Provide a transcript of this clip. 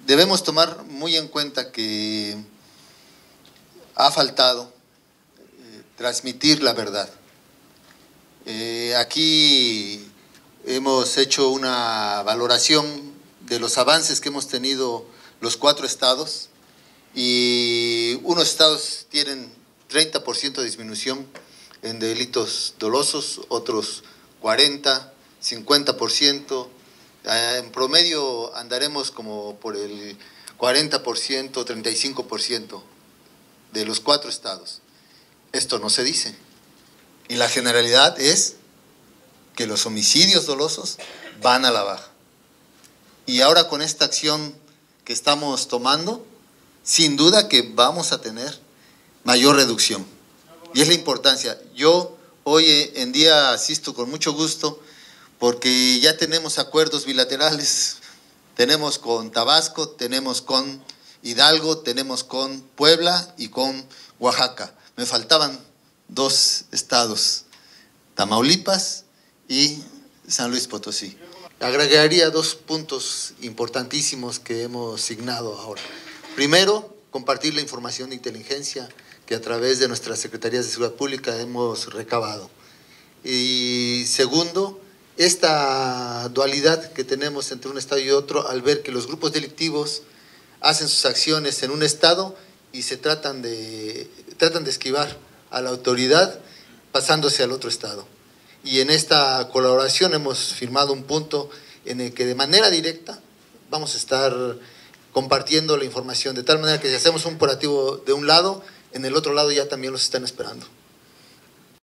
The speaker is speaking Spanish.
debemos tomar muy en cuenta que ha faltado transmitir la verdad. Aquí hemos hecho una valoración de los avances que hemos tenido los 4 estados, y unos estados tienen 30% de disminución en delitos dolosos, otros 40, 50%. En promedio andaremos como por el 40%, 35% de los 4 estados. Esto no se dice. Y la generalidad es que los homicidios dolosos van a la baja. Y ahora con esta acción que estamos tomando, sin duda que vamos a tener mayor reducción. Y es la importancia. Yo hoy en día asisto con mucho gusto porque ya tenemos acuerdos bilaterales. Tenemos con Tabasco, tenemos con Hidalgo, tenemos con Puebla y con Oaxaca. Me faltaban 2 estados, Tamaulipas y San Luis Potosí. Agregaría 2 puntos importantísimos que hemos signado ahora. Primero, compartir la información de inteligencia que a través de nuestras secretarías de seguridad pública hemos recabado. Y segundo, esta dualidad que tenemos entre un estado y otro, al ver que los grupos delictivos hacen sus acciones en un estado y se tratan de esquivar a la autoridad pasándose al otro estado. Y en esta colaboración hemos firmado un punto en el que de manera directa vamos a estar compartiendo la información, de tal manera que si hacemos un operativo de un lado, en el otro lado ya también los están esperando.